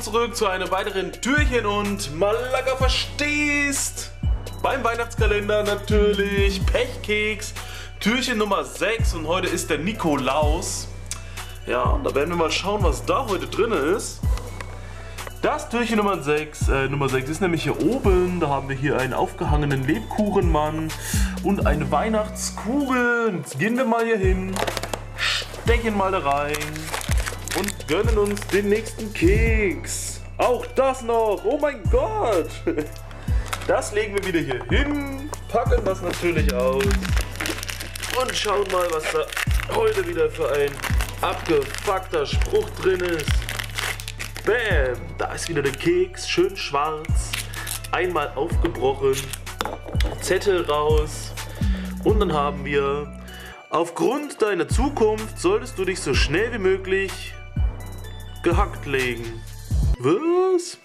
zurück zu einem weiteren Türchen und Malaga verstehst. Beim Weihnachtskalender natürlich Pechkeks, Türchen Nummer 6 und heute ist der Nikolaus. Ja, und da werden wir mal schauen, was da heute drin ist. Das Türchen Nummer 6 ist nämlich hier oben. Da haben wir hier einen aufgehangenen Lebkuchenmann und eine Weihnachtskugel. Jetzt gehen wir mal hier hin, stechen mal da rein und gönnen uns den nächsten Keks. Auch das noch. Oh mein Gott. Das legen wir wieder hier hin, packen das natürlich aus und schauen mal, was da heute wieder für ein abgefuckter Spruch drin ist. Bam, da ist wieder der Keks, schön schwarz, einmal aufgebrochen, Zettel raus und dann haben wir: Aufgrund deiner Zukunft solltest du dich so schnell wie möglich gehackt legen. Was?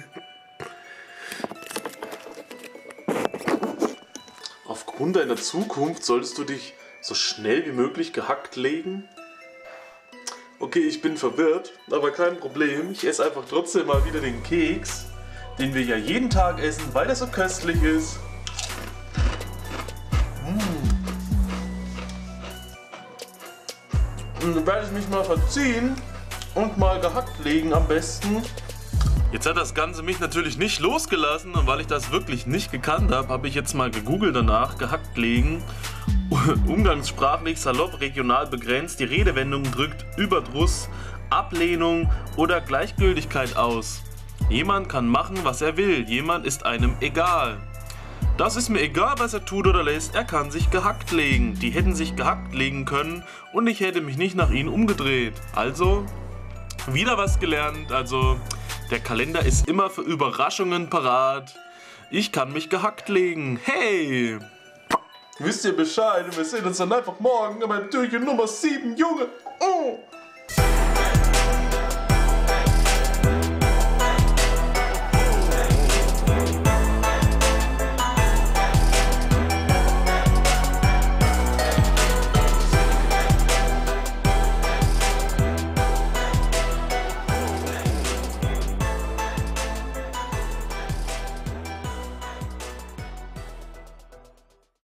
Aufgrund deiner Zukunft solltest du dich so schnell wie möglich gehackt legen? Okay, ich bin verwirrt, aber kein Problem. Ich esse einfach trotzdem mal wieder den Keks, den wir ja jeden Tag essen, weil der so köstlich ist. Und dann werde ich mich mal verziehen und mal gehackt legen am besten. Jetzt hat das Ganze mich natürlich nicht losgelassen und weil ich das wirklich nicht gekannt habe, habe ich jetzt mal gegoogelt danach, gehackt legen. Umgangssprachlich salopp, regional begrenzt, die Redewendung drückt Überdruss, Ablehnung oder Gleichgültigkeit aus. Jemand kann machen, was er will, jemand ist einem egal. Das ist mir egal, was er tut oder lässt, er kann sich gehackt legen. Die hätten sich gehackt legen können und ich hätte mich nicht nach ihnen umgedreht. Also, wieder was gelernt, also der Kalender ist immer für Überraschungen parat. Ich kann mich gehackt legen, hey! Wisst ihr Bescheid? Wir sehen uns dann einfach morgen beim Türchen Nummer 7, Junge! Oh.